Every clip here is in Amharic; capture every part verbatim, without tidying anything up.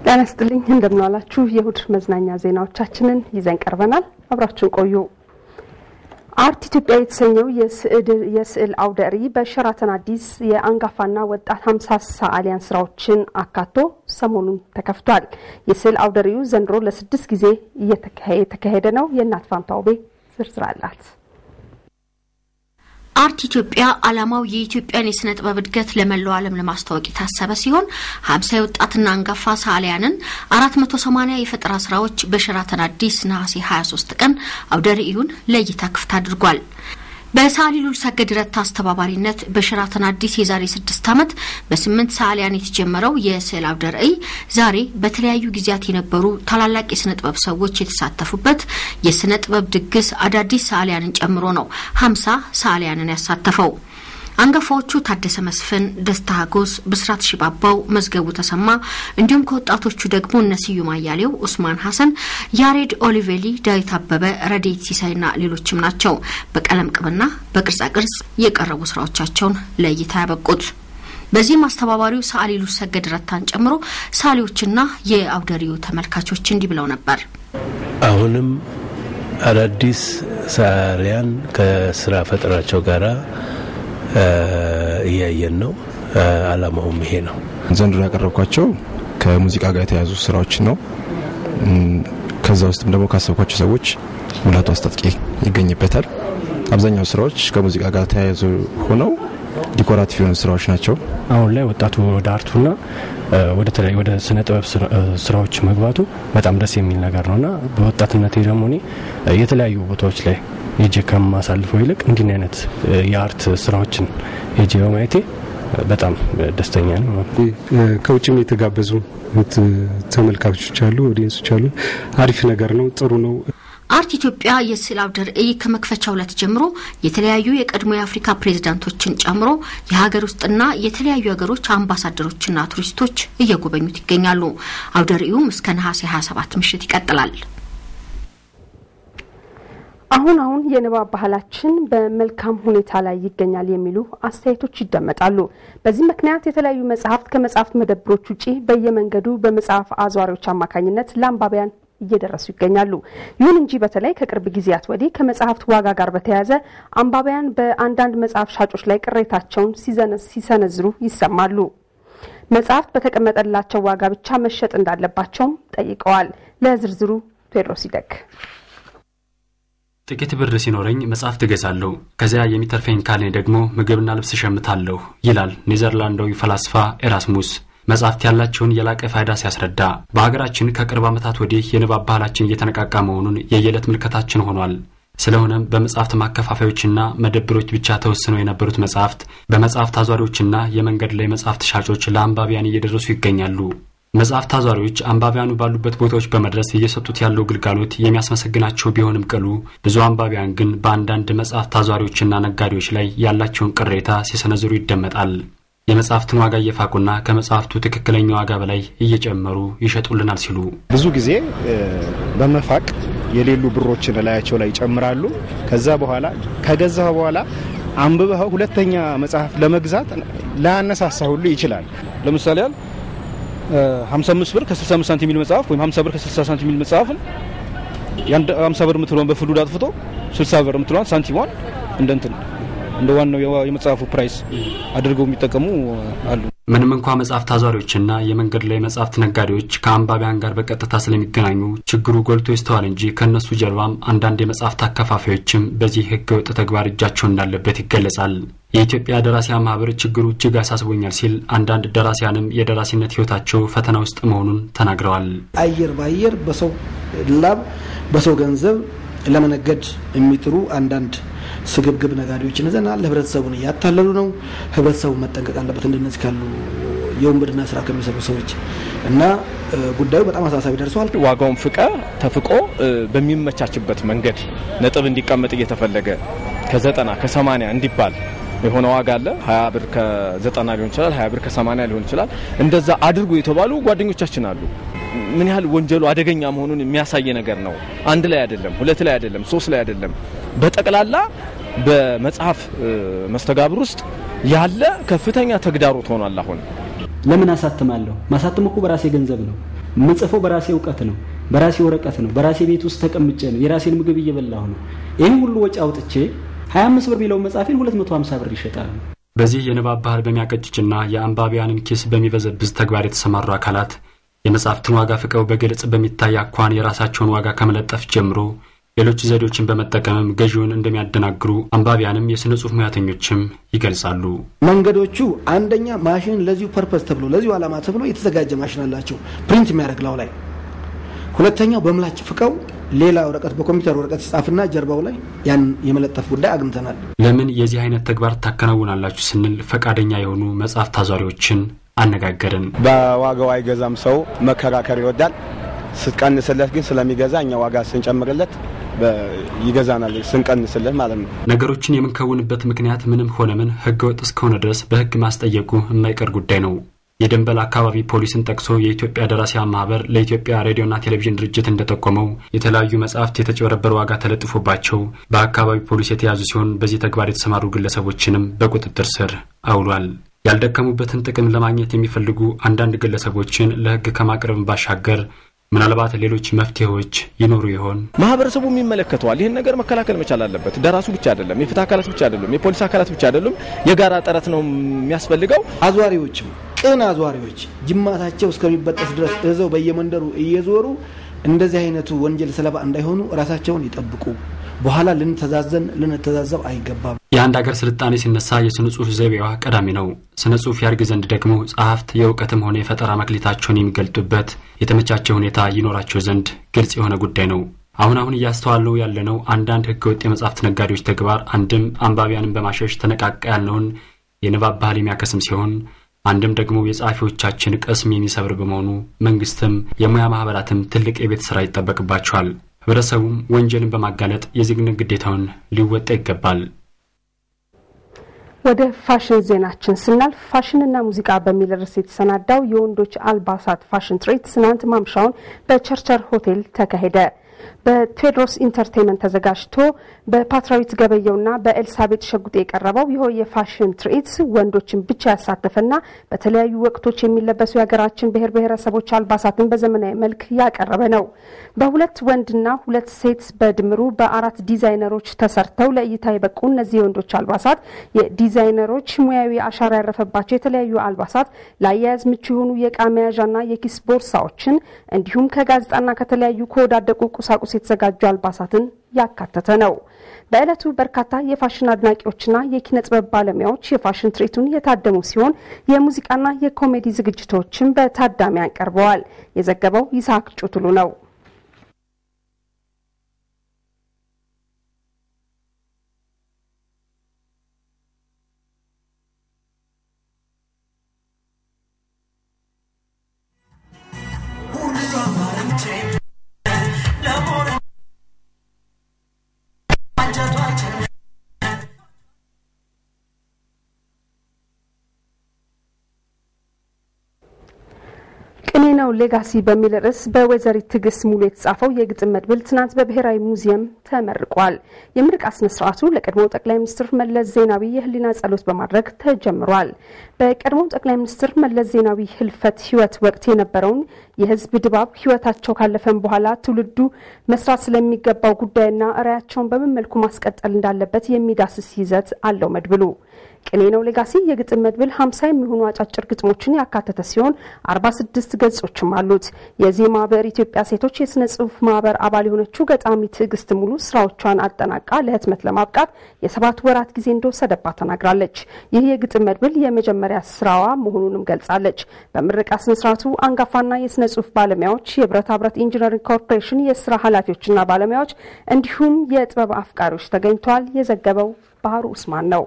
ጤና ይስጥልኝ እንደምን ዋላችሁ የእሁድ መዝናኛ ዜናዎቻችንን ይዘን ቀርበናል አብራችሁን ቆዩ አርት ኢትዮጵያ የተሰኘው የስዕል የስዕል አውደ ርዕይ በሸራተን አዲስ የአንጋፋና ወጣት ሃምሳ ሰዓሊያን ስራዎችን አካቶ ሰሞኑን ተከፍቷል የስዕል አውደ ርዕዩ ዘንድሮ ለስድስት ጊዜ እየተካሄደ ነው የእናት ፋንታውቤ ዝርዝር አላት አርት ኢትዮጵያ ዓላማው የኢትዮጵያን የስነ ጥበብ እድገት ለመላው ዓለም ለማስተዋወቅ የታሰበ ሲሆን ሃምሳ ወጣትና አንጋፋ ሰዓሊያንን አራት መቶ ሰማንያ የፈጠራ ስራዎች በሸራተን አዲስ ነሐሴ ሃያ ሶስት ቀን አውደ ርዕዩን ለእይታ ክፍት አድርጓል በሳሊሉል ሰገድረት አስተባባሪነት በሸራተን አዲስ የዛሬ ስድስት ዓመት በስምንት ሰዓሊያን የተጀመረው የስዕል አውደ ርዕይ ዛሬ በተለያዩ ጊዜያት የነበሩ ታላላቅ የስነ ጥበብ ሰዎች የተሳተፉበት የስነ ጥበብ ድግስ አዳዲስ ሰዓሊያንን ጨምሮ ነው ሃምሳ ሰዓሊያንን ያሳተፈው አንጋፋዎቹ ታደሰ መስፍን ደስታ ሀጎስ ብስራት ሽባባው መዝገቡ ተሰማ እንዲሁም ከወጣቶቹ ደግሞ ነሲዩ ማያሌው ኡስማን ሐሰን ያሬድ ኦሊቬሊ ዳዊት አበበ ረዲት ሲሳይና ሌሎችም ናቸው በቀለም ቅብና በቅርጻ ቅርጽ የቀረቡ ስራዎቻቸውን ለእይታ ያበቁት በዚህ ማስተባባሪው ሳሊሉ ሰገድረታን ጨምሮ ሳሊዎችና የአውደ ርዕዩ ተመልካቾች እንዲህ ብለው ነበር አሁንም አዳዲስ ሰዓሊያን ከስራ ፈጠራቸው ጋራ እያየን ነው አላማውም ይሄ ነው ዘንድሮ ያቀረብኳቸው ከሙዚቃ ጋር የተያዙ ስራዎች ነው ከዛ ውስጥም ደግሞ ካሰብኳቸው ሰዎች ሙላቱ አስታጥቄ ይገኝበታል አብዛኛው ስራዎች ከሙዚቃ ጋር ተያይዞ ሆነው ዲኮራቲቭ የሆኑ ስራዎች ናቸው አሁን ላይ ወጣቱ ወደ አርቱና ወደ ተለይ ወደ ስነ ጥበብ ስራዎች መግባቱ በጣም ደስ የሚል ነገር ነውና በወጣትነቴ ደግሞ እኔ የተለያዩ ቦታዎች ላይ የጀከም ማሳልፈው ይልቅ እንዲህ አይነት የአርት ስራዎችን የጂኦ ማይቴ በጣም ደስተኛ ነኝ ከውጭም የተጋበዙ ተመልካቾች አሉ ኦዲየንሶች አሉ አሪፍ ነገር ነው ጥሩ ነው አርት ኢትዮጵያ የስዕል አውደ ርዕይ ከመክፈቻው ዕለት ጀምሮ የተለያዩ የቀድሞ የአፍሪካ ፕሬዝዳንቶችን ጨምሮ የሀገር ውስጥና የተለያዩ ሀገሮች አምባሳደሮችና ቱሪስቶች እየጎበኙት ይገኛሉ አውደ ርዕዩም እስከ ነሐሴ ሃያ ሰባት ምሽት ይቀጥላል አሁን አሁን የንባብ ባህላችን በመልካም ሁኔታ ላይ ይገኛል የሚሉ አስተያየቶች ይደመጣሉ በዚህ ምክንያት የተለያዩ መጽሐፍት ከመጽሐፍት መደብሮች ውጪ በየመንገዱ በመጽሐፍ አዟሪዎች አማካኝነት ለአንባቢያን እየደረሱ ይገኛሉ ይሁን እንጂ በተለይ ከቅርብ ጊዜያት ወዲህ ከመጽሐፍት ዋጋ ጋር በተያያዘ አንባቢያን በአንዳንድ መጽሐፍ ሻጮች ላይ ቅሬታቸውን ሲሰነዝሩ ይሰማሉ መጽሐፍት በተቀመጠላቸው ዋጋ ብቻ መሸጥ እንዳለባቸው ጠይቀዋል ለዝርዝሩ ቴድሮስ ይደግ ጥቂት ብር ሲኖረኝ መጽሐፍ ትገዛለሁ ከዚያ የሚተርፈኝ ካለ ደግሞ ምግብና ልብስ ሸምታለሁ ይላል ኔዘርላንዳዊ ፈላስፋ ኤራስሙስ መጽሐፍት ያላቸውን የላቀ ፋይዳ ሲያስረዳ በአገራችን ከቅርብ ዓመታት ወዲህ የንባብ ባህላችን እየተነቃቃ መሆኑን የየለት ምልከታችን ሆኗል ስለሆነም በመጽሐፍት ማከፋፈያዎችና መደብሮች ብቻ ተወስነው የነበሩት መጽሐፍት በመጽሐፍት አዟሪዎችና የመንገድ ላይ መጽሐፍት ሻጮች ለአንባቢያን እየደረሱ ይገኛሉ መጽሐፍት አዟሪዎች አንባቢያኑ ባሉበት ቦታዎች በመድረስ እየሰጡት ያለው ግልጋሎት የሚያስመሰግናቸው ቢሆንም ቅሉ ብዙ አንባቢያን ግን በአንዳንድ መጽሐፍት አዟሪዎችና ነጋዴዎች ላይ ያላቸውን ቅሬታ ሲሰነዝሩ ይደመጣል የመጽሐፍትን ዋጋ እየፋቁና ከመጽሐፍቱ ትክክለኛ ዋጋ በላይ እየጨመሩ ይሸጡልናል ሲሉ ብዙ ጊዜ በመፋቅ የሌሉ ብሮችን ላያቸው ላይ ይጨምራሉ ከዛ በኋላ ከገዛው በኋላ አንብበው ሁለተኛ መጽሐፍ ለመግዛት ላያነሳሳ ሁሉ ይችላል ለምሳሌ ያል ሃምሳ አምስት ብር ከስልሳ አምስት ሳንቲም ሚል መጽሐፍ ወይ ሃምሳ ብር ከስልሳ ሳንቲም ሚል መጽሐፍን ያን ሃምሳ ብር ምትሉን በፍሉድ አጥፍቶ ስልሳ ብር ምትሉን ሳንቲሟን እንደንትን እንደ ዋናው የመጽሐፉ ፕራይስ አድርገው የሚጠቀሙ አሉ ምንም እንኳን መጽሐፍት አዟሪዎችና የመንገድ ላይ መጽሐፍት ነጋዴዎች ከአንባቢያን ጋር በቀጥታ ስለሚገናኙ ችግሩ ጎልቶ ይስተዋል እንጂ ከነሱ ጀርባም አንዳንድ የመጽሐፍት አከፋፋዮችም በዚህ ህገወጥ ተግባር እጃቸው እንዳለበት ይገለጻል የኢትዮጵያ ደራሲያን ማህበር ችግሩ እጅግ አሳስቦኛል ሲል አንዳንድ ደራሲያንም የደራሲነት ህይወታቸው ፈተና ውስጥ መሆኑን ተናግረዋል አየር ባየር በሰው ላብ በሰው ገንዘብ ለመነገድ የሚጥሩ አንዳንድ ስግብግብ ነጋዴዎችን ዘናል ህብረተሰቡን ያታለሉ ነው ህብረተሰቡ መጠንቀቅ አለበት እንደነዚህ ካሉ የወንብድና ስራ ከሚሰሩ ሰዎች እና ጉዳዩ በጣም አሳሳቢ ደርሷል ዋጋውን ፍቃ ተፍቆ በሚመቻችበት መንገድ ነጥብ እንዲቀመጥ እየተፈለገ ከዘጠና ከሰማንያ እንዲባል የሆነ ዋጋ አለ ሃያ ብር ከዘጠና ሊሆን ይችላል ሃያ ብር ከሰማንያ ሊሆን ይችላል እንደዛ አድርጎ የተባሉ ጓደኞቻችን አሉ ምን ያህል ወንጀሉ አደገኛ መሆኑን የሚያሳይ ነገር ነው አንድ ላይ አይደለም ሁለት ላይ አይደለም ሶስት ላይ አይደለም በጠቅላላ በመጽሐፍ መስተጋብር ውስጥ ያለ ከፍተኛ ተግዳሮት ሆኗል አሁን ለምን አሳተማለሁ ማሳተም እኮ በራሴ ገንዘብ ነው ምጽፈው በራሴ ዕውቀት ነው በራሴ ወረቀት ነው በራሴ ቤት ውስጥ ተቀምጬ ነው የራሴን ምግብ እየበላሁ ነው ይሄን ሁሉ ወጪ አውጥቼ ሃያ አምስት ብር ቢለው መጽሐፌን ሁለት መቶ ሃምሳ ብር ይሸጣል በዚህ የንባብ ባህል በሚያቀጭጭና የአንባቢያንን ኪስ በሚበዘብዝ ተግባር የተሰማሩ አካላት የመጽሐፍትን ዋጋ ፍቀው በግልጽ በሚታይ አኳን የራሳቸውን ዋጋ ከመለጠፍ ጀምሮ ሌሎች ዘዴዎችን በመጠቀምም ገዢውን እንደሚያደናግሩ አንባቢያንም የስነ ጽሑፍ ሙያተኞችም ይገልጻሉ። መንገዶቹ አንደኛ ማሽን ለዚሁ ፐርፐስ ተብሎ ለዚሁ ዓላማ ተብሎ የተዘጋጀ ማሽን አላቸው ፕሪንት የሚያደርግላው ላይ ሁለተኛው በምላጭ ፍቀው ሌላ ወረቀት በኮምፒውተር ወረቀት ጻፍና ጀርባው ላይ ያን የመለጠፍ ጉዳይ አግኝተናል። ለምን የዚህ አይነት ተግባር ታከናውናላችሁ ስንል ፈቃደኛ የሆኑ መጽሐፍ ታዛሪዎችን አነጋገርን። በዋጋው አይገዛም ሰው መከራከር ይወዳል ስትቀንስለት ግን ስለሚገዛ እኛ ዋጋ ስንጨምርለት ይገዛናል ስንቀንስለት ማለት ነው። ነገሮችን የምንከውንበት ምክንያት ምንም ሆነ ምን ህገወጥ እስከሆነ ድረስ በህግ ማስጠየቁ የማይቀር ጉዳይ ነው። የደንበል አካባቢ ፖሊስን ጠቅሶ የኢትዮጵያ ደራሲያን ማህበር ለኢትዮጵያ ሬዲዮና ቴሌቪዥን ድርጅት እንደተቆመው የተለያዩ መጽሐፍት የተጨበረበረ ዋጋ ተለጥፎባቸው በአካባቢ ፖሊስ የተያዙ ሲሆን በዚህ ተግባር የተሰማሩ ግለሰቦችንም በቁጥጥር ስር አውሏል። ያልደከሙበትን ጥቅም ለማግኘት የሚፈልጉ አንዳንድ ግለሰቦችን ለህግ ከማቅረብ ባሻገር ምናልባት ሌሎች መፍትሄዎች ይኖሩ ይሆን? ማህበረሰቡ የሚመለከተዋል ይሄን ነገር መከላከል መቻል አለበት። ደራሱ ብቻ አይደለም የፍትህ አካላት ብቻ አይደለም የፖሊስ አካላት ብቻ አይደለም የጋራ ጥረት ነው የሚያስፈልገው። አዟሪዎችም ቅን አዟሪዎች ጅማታቸው እስከሚበጠስ ድረስ እዘው በየመንደሩ እየዞሩ እንደዚህ አይነቱ ወንጀል ሰለባ እንዳይሆኑ ራሳቸውን ይጠብቁ። በኋላ ልንተዛዘን ልንተዛዘብ አይገባም። የአንድ ሀገር ስልጣኔ ሲነሳ የስነ ጽሑፍ ዘይቤዋ ቀዳሚ ነው። ስነ ጽሑፍ ያድግ ዘንድ ደግሞ ጸሐፍት የእውቀትም ሆነ የፈጠራ መክሊታቸውን የሚገልጡበት የተመቻቸ ሁኔታ ይኖራቸው ዘንድ ግልጽ የሆነ ጉዳይ ነው። አሁን አሁን እያስተዋልነው ያለነው አንዳንድ ህገወጥ የመጽሐፍት ነጋዴዎች ተግባር አንድም አንባቢያንን በማሸሽ ተነቃቃ ያለውን የንባብ ባህል የሚያከስም ሲሆን አንድም ደግሞ የጸሐፊዎቻችን ቅስም የሚሰብር በመሆኑ መንግስትም የሙያ ማህበራትም ትልቅ የቤት ስራ ይጠበቅባቸዋል። ህብረተሰቡም ወንጀልን በማጋለጥ የዜግነት ግዴታውን ሊወጣ ይገባል። ወደ ፋሽን ዜናችን ስናልፍ ፋሽንና ሙዚቃ በሚል ርዕስ የተሰናዳው የወንዶች አልባሳት ፋሽን ትርኢት ትናንት ማምሻውን በቸርቸር ሆቴል ተካሄደ። በቴዎድሮስ ኢንተርቴይንመንት ተዘጋጅቶ በፓትራዊት ገበየውና በኤልሳቤጥ ሸጉጤ የቀረበው ይኸው የፋሽን ትርኢት ወንዶችን ብቻ ያሳተፈና በተለያዩ ወቅቶች የሚለበሱ የሀገራችን ብሔር ብሔረሰቦች አልባሳትን በዘመናዊ መልክ ያቀረበ ነው። በሁለት ወንድና ሁለት ሴት በድምሩ በአራት ዲዛይነሮች ተሰርተው ለእይታ የበቁ እነዚህ የወንዶች አልባሳት የዲዛይነሮች ሙያዊ አሻራ ያረፈባቸው የተለያዩ አልባሳት ለአያያዝ ምቹ የሆኑ የዕቃ መያዣና የኪስ ቦርሳዎችን እንዲሁም ከጋዜጣና ከተለያዩ ከወዳደቁ ቁሳቁስ የተዘጋጁ አልባሳትን ያካተተ ነው። በእለቱ በርካታ የፋሽን አድናቂዎችና የኪነ ጥበብ ባለሙያዎች የፋሽን ትርኢቱን የታደሙ ሲሆን የሙዚቃና የኮሜዲ ዝግጅቶችን በታዳሚያን ቀርበዋል። የዘገበው ይስሐቅ ጩቱሉ ነው። ቅኔ ነው ሌጋሲ በሚል ርዕስ በወይዘሪት ትዕግስት ሙሉ የተጻፈው የግጥም መድብል ትናንት በብሔራዊ ሙዚየም ተመርቋል። የምርቃት ስነ ስርዓቱ ለቀድሞ ጠቅላይ ሚኒስትር መለስ ዜናዊ የህሊና ጸሎት በማድረግ ተጀምሯል። በቀድሞ ጠቅላይ ሚኒስትር መለስ ዜናዊ ህልፈት ህይወት ወቅት የነበረውን የህዝብ ድባብ ህይወታቸው ካለፈም በኋላ ትውልዱ መስራት ስለሚገባው ጉዳይና ራዕያቸውን በምን መልኩ ማስቀጠል እንዳለበት የሚዳስስ ይዘት አለው መድብሉ። ቅኔ ነው ሌጋሲ የግጥም መድብል ሃምሳ የሚሆኑ አጫጭር ግጥሞችን ያካተተ ሲሆን አርባ ስድስት ገጾችም አሉት። የዜማ ማህበር ኢትዮጵያ ሴቶች የስነ ጽሑፍ ማህበር አባል የሆነችው ገጣሚ ትዕግስት ሙሉ ስራዎቿን አጠናቃ ለህትመት ለማብቃት የሰባት ወራት ጊዜ እንደወሰደባት ተናግራለች። ይህ የግጥም መድብል የመጀመሪያ ስራዋ መሆኑንም ገልጻለች። በምርቃት ስነ ስርዓቱ አንጋፋና የስነ ጽሑፍ ባለሙያዎች፣ የብረታ ብረት ኢንጂነሪንግ ኮርፖሬሽን የስራ ኃላፊዎችና ባለሙያዎች እንዲሁም የጥበብ አፍቃሪዎች ተገኝተዋል። የዘገበው ባህሩ ኡስማን ነው።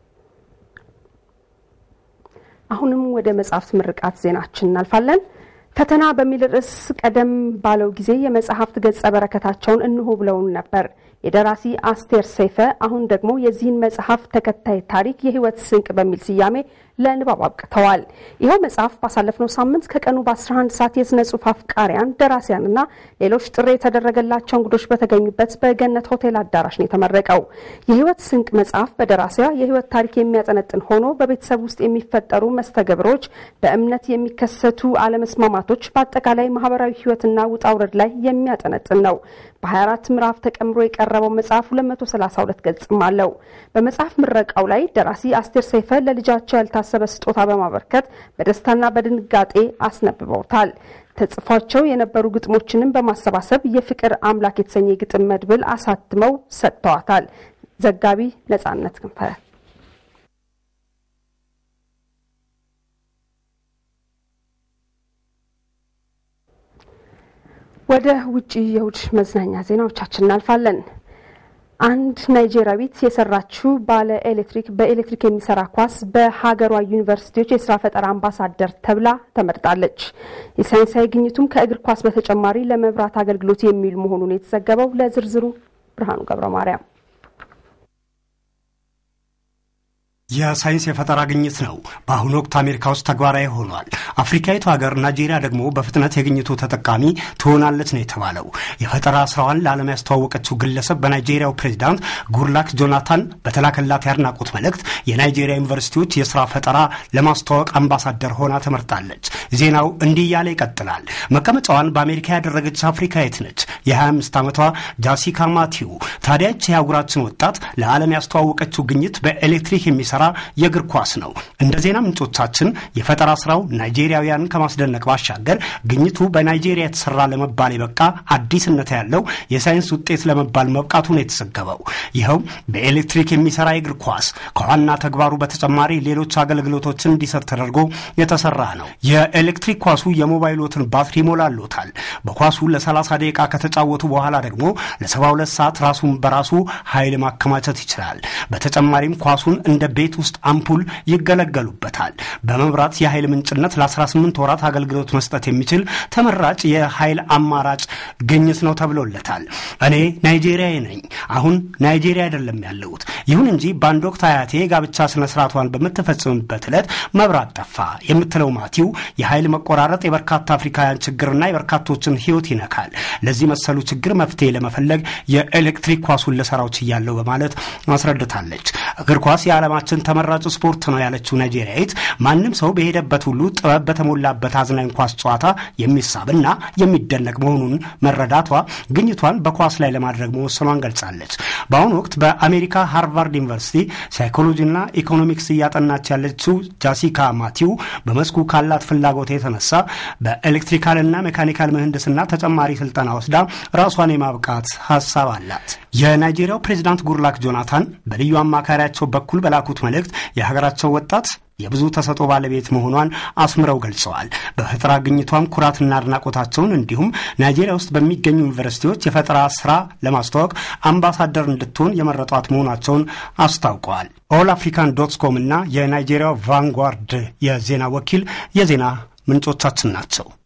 አሁንም ወደ መጽሐፍት ምርቃት ዜናችን እናልፋለን። ፈተና በሚል ርዕስ ቀደም ባለው ጊዜ የመጽሐፍት ገጸ በረከታቸውን እንሆ ብለውን ነበር የደራሲ አስቴር ሰይፈ። አሁን ደግሞ የዚህን መጽሐፍ ተከታይ ታሪክ የህይወት ስንቅ በሚል ስያሜ ለንባብ አብቅተዋል። ይኸው መጽሐፍ ባሳለፍነው ሳምንት ከቀኑ በ11 ሰዓት የስነ ጽሑፍ አፍቃሪያን ደራሲያንና ሌሎች ጥሪ የተደረገላቸው እንግዶች በተገኙበት በገነት ሆቴል አዳራሽ ነው የተመረቀው። የህይወት ስንቅ መጽሐፍ በደራሲዋ የህይወት ታሪክ የሚያጠነጥን ሆኖ በቤተሰብ ውስጥ የሚፈጠሩ መስተጋብሮች፣ በእምነት የሚከሰቱ አለመስማማቶች፣ በአጠቃላይ ማህበራዊ ህይወትና ውጣ ውረድ ላይ የሚያጠነጥን ነው። በ24 ምዕራፍ ተቀምሮ የቀረበው መጽሐፍ ሁለት መቶ ሰላሳ ሁለት ገጽም አለው። በመጽሐፍ ምረቃው ላይ ደራሲ አስቴር ሰይፈ ለልጃቸው ያልታሰበ ስጦታ በማበርከት በደስታና በድንጋጤ አስነብበውታል። ተጽፏቸው የነበሩ ግጥሞችንም በማሰባሰብ የፍቅር አምላክ የተሰኘ ግጥም መድብል አሳትመው ሰጥተዋታል። ዘጋቢ ነጻነት ክንፈ ወደ ውጪ የውጭ መዝናኛ ዜናዎቻችን እናልፋለን። አንድ ናይጄሪያዊት የሰራችው ባለ ኤሌክትሪክ በኤሌክትሪክ የሚሰራ ኳስ በሀገሯ ዩኒቨርሲቲዎች የስራ ፈጠራ አምባሳደር ተብላ ተመርጣለች። የሳይንሳዊ ግኝቱም ከእግር ኳስ በተጨማሪ ለመብራት አገልግሎት የሚውል መሆኑን የተዘገበው። ለዝርዝሩ ብርሃኑ ገብረማርያም። የሳይንስ የፈጠራ ግኝት ነው። በአሁኑ ወቅት አሜሪካ ውስጥ ተግባራዊ ሆኗል። አፍሪካዊቱ ሀገር ናይጄሪያ ደግሞ በፍጥነት የግኝቱ ተጠቃሚ ትሆናለች ነው የተባለው። የፈጠራ ስራዋን ለዓለም ያስተዋወቀችው ግለሰብ በናይጄሪያው ፕሬዚዳንት ጉድላክ ጆናታን በተላከላት ያድናቆት መልእክት የናይጄሪያ ዩኒቨርሲቲዎች የስራ ፈጠራ ለማስተዋወቅ አምባሳደር ሆና ተመርጣለች። ዜናው እንዲህ እያለ ይቀጥላል። መቀመጫዋን በአሜሪካ ያደረገች አፍሪካዊት ነች። የ25 ዓመቷ ጃሲካ ማቲው ታዲያች የአህጉራችን ወጣት ለዓለም ያስተዋወቀችው ግኝት በኤሌክትሪክ የሚሰራ የእግር ኳስ ነው። እንደ ዜና ምንጮቻችን የፈጠራ ስራው ናይጄሪያውያን ከማስደነቅ ባሻገር ግኝቱ በናይጄሪያ የተሰራ ለመባል የበቃ አዲስነት ያለው የሳይንስ ውጤት ለመባል መብቃቱ ነው የተዘገበው። ይኸው በኤሌክትሪክ የሚሰራ የእግር ኳስ ከዋና ተግባሩ በተጨማሪ ሌሎች አገልግሎቶችን እንዲሰጥ ተደርጎ የተሰራ ነው። የኤሌክትሪክ ኳሱ የሞባይሎትን ባትሪ ሞላሎታል። በኳሱ ለ30 ደቂቃ ከተጫወቱ በኋላ ደግሞ ለሰባ ሁለት ሰዓት ራሱን በራሱ ኃይል ማከማቸት ይችላል። በተጨማሪም ኳሱን እንደ ቤት ውስጥ አምፑል ይገለገሉበታል። በመብራት የኃይል ምንጭነት ለ18 ወራት አገልግሎት መስጠት የሚችል ተመራጭ የኃይል አማራጭ ግኝት ነው ተብሎለታል። እኔ ናይጄሪያዊ ነኝ። አሁን ናይጄሪያ አይደለም ያለሁት። ይሁን እንጂ በአንድ ወቅት አያቴ ጋብቻ ስነ ስርዓቷን በምትፈጽምበት ዕለት መብራት ጠፋ የምትለው ማቲው የኃይል መቆራረጥ የበርካታ አፍሪካውያን ችግርና የበርካቶችን ህይወት ይነካል። ለዚህ መሰሉ ችግር መፍትሄ ለመፈለግ የኤሌክትሪክ ኳሱን ለሰራው ችያለው በማለት ማስረድታለች። እግር ኳስ የዓለማችን ተመራጭ ስፖርት ነው ያለችው ናይጄሪያዊት ማንም ሰው በሄደበት ሁሉ ጥበብ በተሞላበት አዝናኝ ኳስ ጨዋታ የሚሳብና የሚደነቅ መሆኑን መረዳቷ ግኝቷን በኳስ ላይ ለማድረግ መወሰኗን ገልጻለች። በአሁኑ ወቅት በአሜሪካ ሃርቫርድ ዩኒቨርሲቲ ሳይኮሎጂና ኢኮኖሚክስ እያጠናች ያለችው ጃሲካ ማቲው በመስኩ ካላት ፍላጎት የተነሳ በኤሌክትሪካልና ሜካኒካል ምህንድስና ተጨማሪ ስልጠና ወስዳ ራሷን የማብቃት ሐሳብ አላት። የናይጄሪያው ፕሬዚዳንት ጉድላክ ጆናታን በልዩ አማካሪያቸው በኩል በላኩት መልእክት የሀገራቸው ወጣት የብዙ ተሰጥኦ ባለቤት መሆኗን አስምረው ገልጸዋል። በፈጠራ ግኝቷም ኩራትና አድናቆታቸውን እንዲሁም ናይጄሪያ ውስጥ በሚገኙ ዩኒቨርሲቲዎች የፈጠራ ስራ ለማስተዋወቅ አምባሳደር እንድትሆን የመረጧት መሆናቸውን አስታውቀዋል። ኦል አፍሪካን ዶት ኮም እና የናይጄሪያው ቫንጓርድ የዜና ወኪል የዜና ምንጮቻችን ናቸው።